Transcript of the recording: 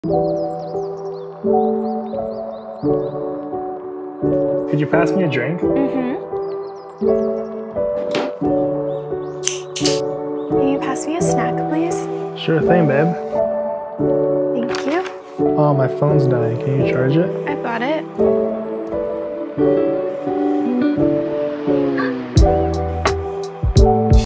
Could you pass me a drink? Mm-hmm. Can you pass me a snack, please? Sure thing, babe. Thank you. Oh, my phone's dying. Can you charge it? I've got it.